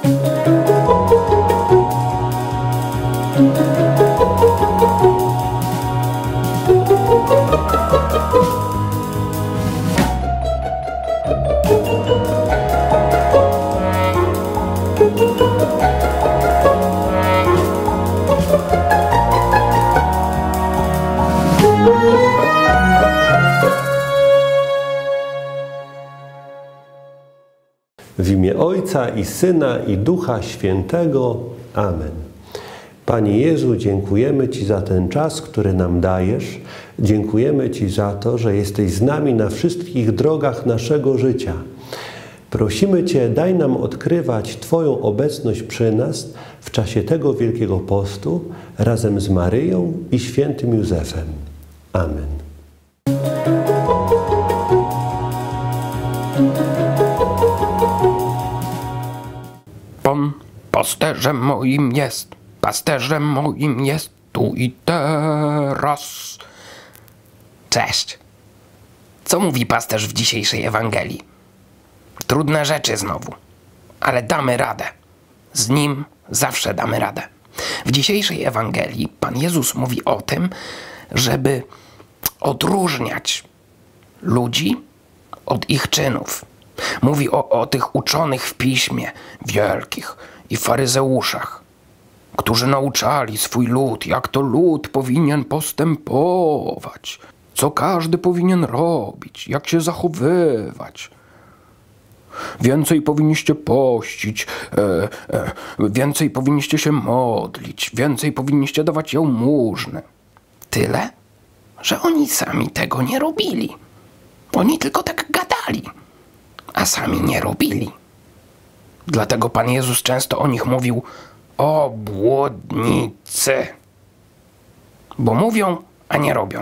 W imię Ojca i Syna i Ducha Świętego. Amen. Panie Jezu, dziękujemy Ci za ten czas, który nam dajesz. Dziękujemy Ci za to, że jesteś z nami na wszystkich drogach naszego życia. Prosimy Cię, daj nam odkrywać Twoją obecność przy nas w czasie tego Wielkiego Postu razem z Maryją i świętym Józefem. Amen. Pan pasterzem moim jest tu i teraz. Cześć. Co mówi pasterz w dzisiejszej Ewangelii? Trudne rzeczy znowu, ale damy radę. Z Nim zawsze damy radę. W dzisiejszej Ewangelii Pan Jezus mówi o tym, żeby odróżniać ludzi od ich czynów. Mówi o tych uczonych w piśmie, wielkich i faryzeuszach, którzy nauczali swój lud, jak to lud powinien postępować, co każdy powinien robić, jak się zachowywać. Więcej powinniście pościć, więcej powinniście się modlić, więcej powinniście dawać jałmużny. Tyle, że oni sami tego nie robili. Oni tylko tak gadali, a sami nie robili. Dlatego Pan Jezus często o nich mówił: obłudnicy. Bo mówią, a nie robią.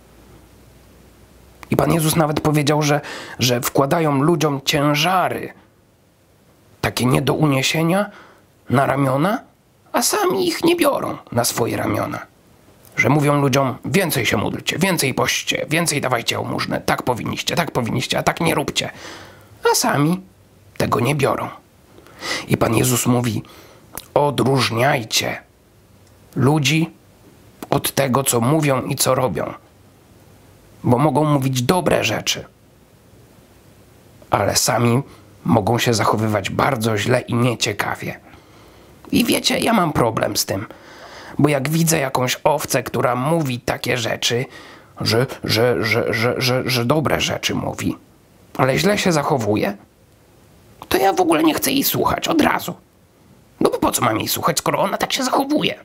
I Pan Jezus nawet powiedział, że wkładają ludziom ciężary, takie nie do uniesienia, na ramiona, a sami ich nie biorą na swoje ramiona. Że mówią ludziom: więcej się módlcie, więcej poście, więcej dawajcie jałmużnę, tak powinniście, a tak nie róbcie. A sami tego nie biorą. I Pan Jezus mówi: odróżniajcie ludzi od tego, co mówią i co robią. Bo mogą mówić dobre rzeczy, ale sami mogą się zachowywać bardzo źle i nieciekawie. I wiecie, ja mam problem z tym, bo jak widzę jakąś owcę, która mówi takie rzeczy, że dobre rzeczy mówi, ale źle się zachowuje, to ja w ogóle nie chcę jej słuchać od razu. No bo po co mam jej słuchać, skoro ona tak się zachowuje?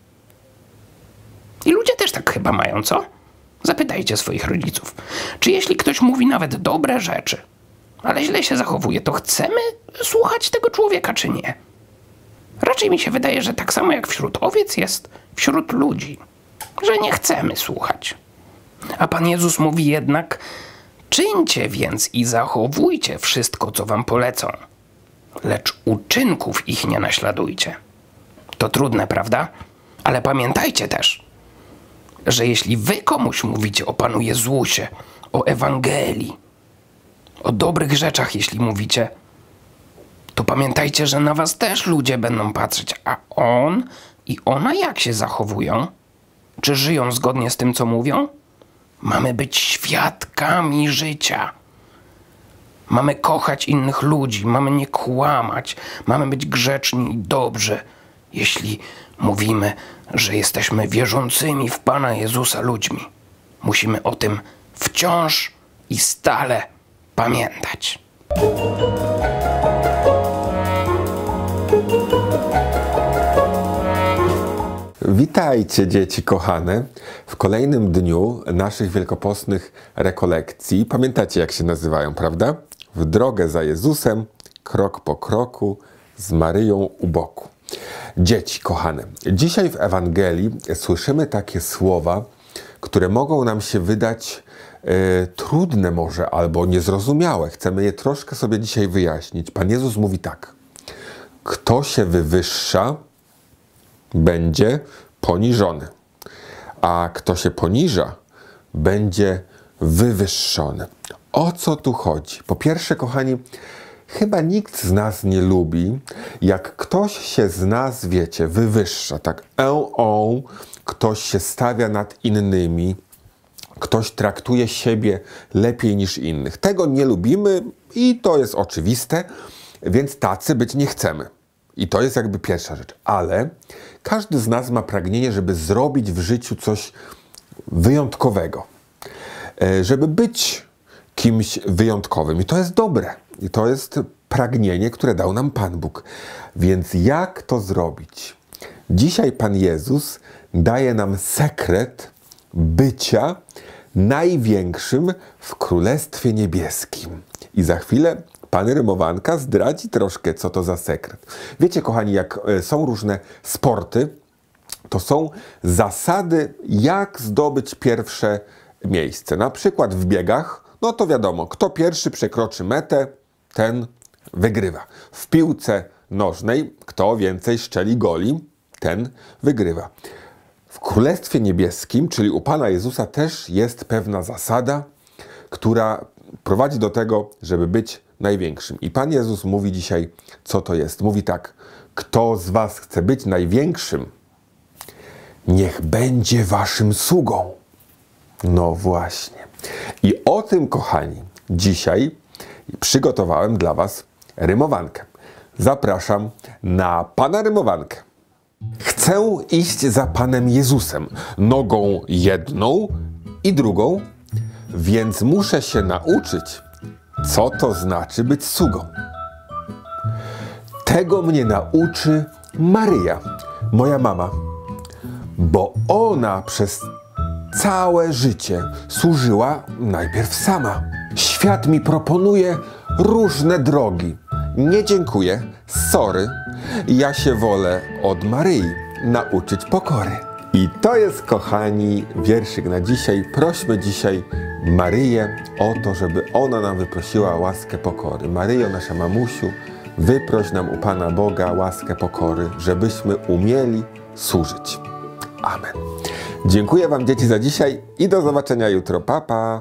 I ludzie też tak chyba mają, co? Zapytajcie swoich rodziców, czy jeśli ktoś mówi nawet dobre rzeczy, ale źle się zachowuje, to chcemy słuchać tego człowieka, czy nie? Raczej mi się wydaje, że tak samo jak wśród owiec jest wśród ludzi, że nie chcemy słuchać. A Pan Jezus mówi jednak: czyńcie więc i zachowujcie wszystko, co wam polecą, lecz uczynków ich nie naśladujcie. To trudne, prawda? Ale pamiętajcie też, że jeśli wy komuś mówicie o Panu Jezusie, o Ewangelii, o dobrych rzeczach jeśli mówicie, to pamiętajcie, że na was też ludzie będą patrzeć, a on i ona jak się zachowują? Czy żyją zgodnie z tym, co mówią? Mamy być świadkami życia. Mamy kochać innych ludzi, mamy nie kłamać, mamy być grzeczni i dobrzy, jeśli mówimy, że jesteśmy wierzącymi w Pana Jezusa ludźmi. Musimy o tym wciąż i stale pamiętać. Witajcie, dzieci kochane, w kolejnym dniu naszych wielkopostnych rekolekcji. Pamiętacie, jak się nazywają, prawda? W drogę za Jezusem, krok po kroku, z Maryją u boku. Dzieci kochane, dzisiaj w Ewangelii słyszymy takie słowa, które mogą nam się wydać trudne może albo niezrozumiałe. Chcemy je troszkę sobie dzisiaj wyjaśnić. Pan Jezus mówi tak: kto się wywyższa, będzie poniżony, a kto się poniża, będzie wywyższony. O co tu chodzi? Po pierwsze, kochani, Chyba nikt z nas nie lubi, jak ktoś się z nas, wiecie, wywyższa, tak, ktoś się stawia nad innymi, ktoś traktuje siebie lepiej niż innych. Tego nie lubimy i to jest oczywiste, więc tacy być nie chcemy. I to jest jakby pierwsza rzecz. Ale każdy z nas ma pragnienie, żeby zrobić w życiu coś wyjątkowego. Żeby być kimś wyjątkowym. I to jest dobre. I to jest pragnienie, które dał nam Pan Bóg. Więc jak to zrobić? Dzisiaj Pan Jezus daje nam sekret bycia największym w Królestwie Niebieskim. I za chwilę Pan Rymowanka zdradzi troszkę, co to za sekret. Wiecie, kochani, jak są różne sporty, to są zasady, jak zdobyć pierwsze miejsce. Na przykład w biegach, no to wiadomo, kto pierwszy przekroczy metę, ten wygrywa. W piłce nożnej, kto więcej strzeli goli, ten wygrywa. W Królestwie Niebieskim, czyli u Pana Jezusa, też jest pewna zasada, która prowadzi do tego, żeby być największym. I Pan Jezus mówi dzisiaj, co to jest. Mówi tak: kto z was chce być największym, niech będzie waszym sługą. No właśnie. I o tym, kochani, dzisiaj przygotowałem dla was rymowankę. Zapraszam na Pana Rymowankę. Chcę iść za Panem Jezusem, nogą jedną i drugą, więc muszę się nauczyć, co to znaczy być sługą. Tego mnie nauczy Maryja, moja mama, bo ona przez całe życie służyła najpierw sama. Świat mi proponuje różne drogi. Nie dziękuję, sorry. Ja się wolę od Maryi nauczyć pokory. I to jest, kochani, wierszyk na dzisiaj. Prośmy dzisiaj Maryję o to, żeby ona nam wyprosiła łaskę pokory. Maryjo, nasza mamusiu, wyproś nam u Pana Boga łaskę pokory, żebyśmy umieli służyć. Amen. Dziękuję wam, dzieci, za dzisiaj i do zobaczenia jutro. Pa, pa.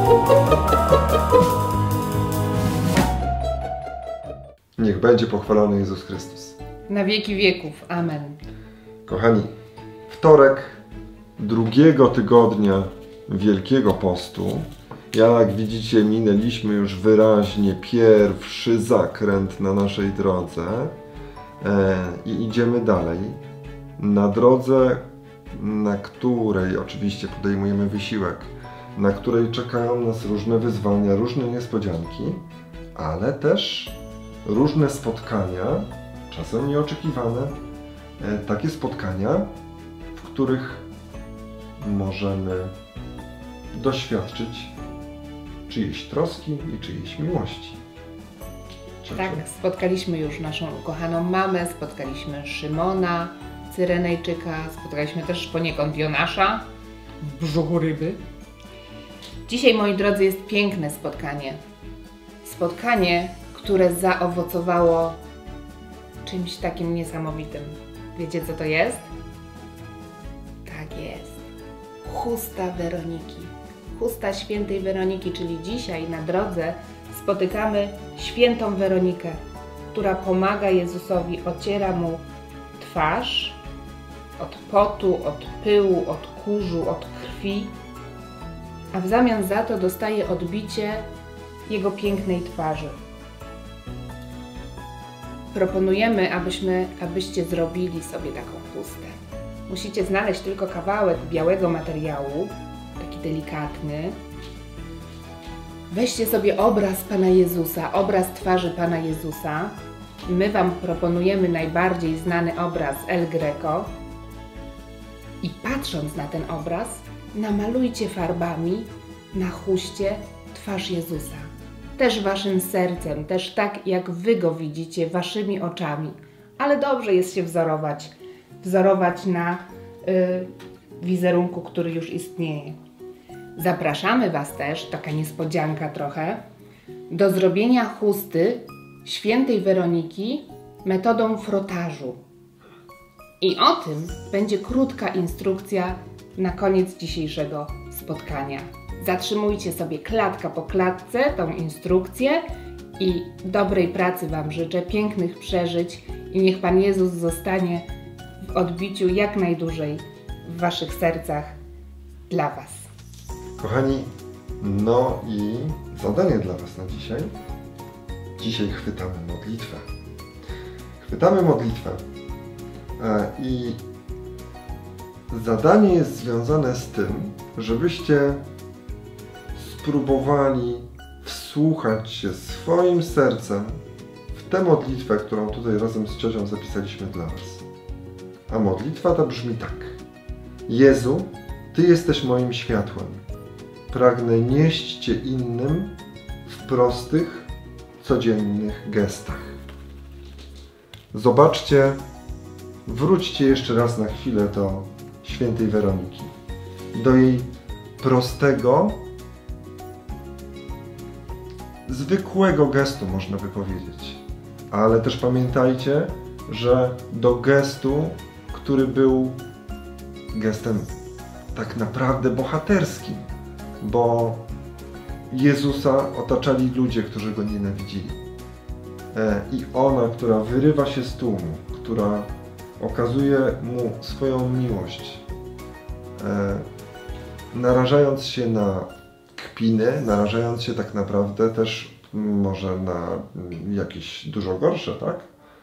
Niech będzie pochwalony Jezus Chrystus. Na wieki wieków. Amen. Kochani, wtorek drugiego tygodnia Wielkiego Postu. Jak widzicie, minęliśmy już wyraźnie pierwszy zakręt na naszej drodze i idziemy dalej. Na drodze, na której oczywiście podejmujemy wysiłek, na której czekają nas różne wyzwania, różne niespodzianki, ale też różne spotkania, czasem nieoczekiwane, takie spotkania, w których możemy doświadczyć czyjejś troski i czyjejś miłości. Ciocio? Tak, spotkaliśmy już naszą ukochaną mamę, spotkaliśmy Szymona, Cyrenejczyka, spotkaliśmy też poniekąd Jonasza w brzuchu ryby. Dzisiaj, moi drodzy, jest piękne spotkanie. Spotkanie, które zaowocowało czymś takim niesamowitym. Wiecie, co to jest? Tak jest. Chusta Weroniki. Chusta świętej Weroniki, czyli dzisiaj na drodze spotykamy świętą Weronikę, która pomaga Jezusowi, ociera mu twarz od potu, od pyłu, od kurzu, od krwi, a w zamian za to dostaje odbicie jego pięknej twarzy. Proponujemy, abyście zrobili sobie taką chustę. Musicie znaleźć tylko kawałek białego materiału, taki delikatny. Weźcie sobie obraz Pana Jezusa, obraz twarzy Pana Jezusa. My Wam proponujemy najbardziej znany obraz El Greco. I patrząc na ten obraz, namalujcie farbami na chuście twarz Jezusa. Też Waszym sercem, też tak jak Wy Go widzicie, Waszymi oczami. Ale dobrze jest się wzorować na wizerunku, który już istnieje. Zapraszamy Was też, taka niespodzianka trochę, do zrobienia chusty świętej Weroniki metodą frotażu. I o tym będzie krótka instrukcja na koniec dzisiejszego spotkania. Zatrzymujcie sobie klatka po klatce tą instrukcję i dobrej pracy Wam życzę, pięknych przeżyć i niech Pan Jezus zostanie w odbiciu jak najdłużej w Waszych sercach dla Was. Kochani, no i zadanie dla Was na dzisiaj. Dzisiaj chwytamy modlitwę. Chwytamy modlitwę i zadanie jest związane z tym, żebyście spróbowali wsłuchać się swoim sercem w tę modlitwę, którą tutaj razem z ciocią zapisaliśmy dla Was. A modlitwa ta brzmi tak. Jezu, Ty jesteś moim światłem. Pragnę nieść Cię innym w prostych, codziennych gestach. Zobaczcie, wróćcie jeszcze raz na chwilę do świętej Weroniki. Do jej prostego, zwykłego gestu, można by powiedzieć. Ale też pamiętajcie, że do gestu, który był gestem tak naprawdę bohaterskim, bo Jezusa otaczali ludzie, którzy Go nienawidzili. I ona, która wyrywa się z tłumu, która okazuje Mu swoją miłość, narażając się na kpiny, narażając się tak naprawdę też może na jakieś dużo gorsze, tak?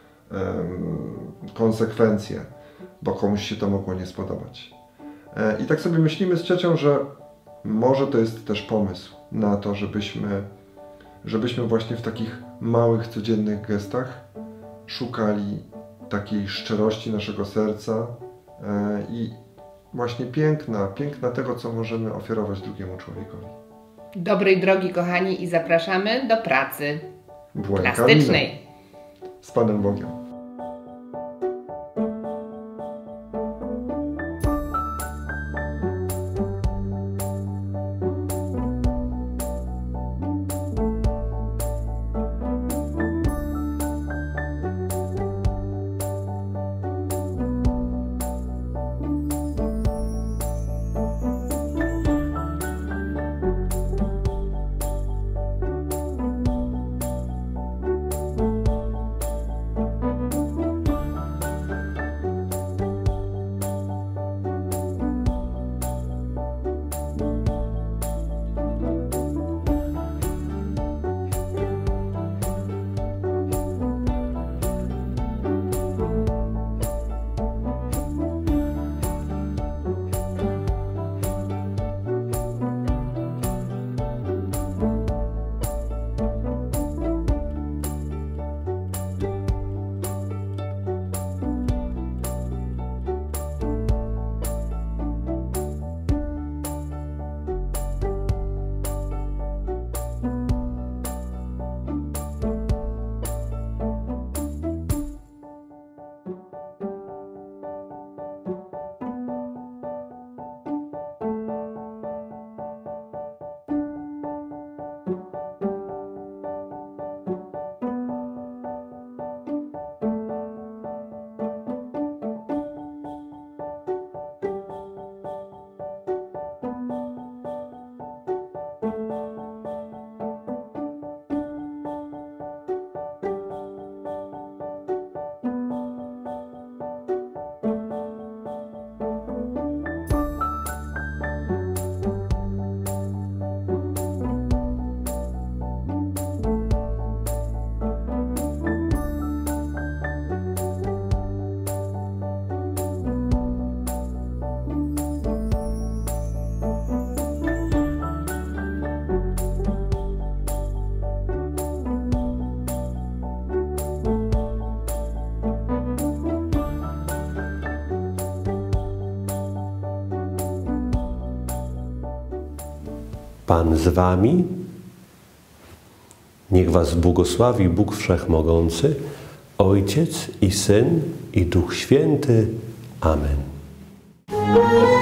Konsekwencje, bo komuś się to mogło nie spodobać. I tak sobie myślimy z ciocią, że może to jest też pomysł na to, żebyśmy właśnie w takich małych, codziennych gestach szukali takiej szczerości naszego serca i właśnie piękna tego, co możemy ofiarować drugiemu człowiekowi. Dobrej drogi, kochani, i zapraszamy do pracy Błękitnej. plastycznej. Z Panem Bogiem. Pan z wami. Niech was błogosławi Bóg Wszechmogący, Ojciec i Syn i Duch Święty. Amen.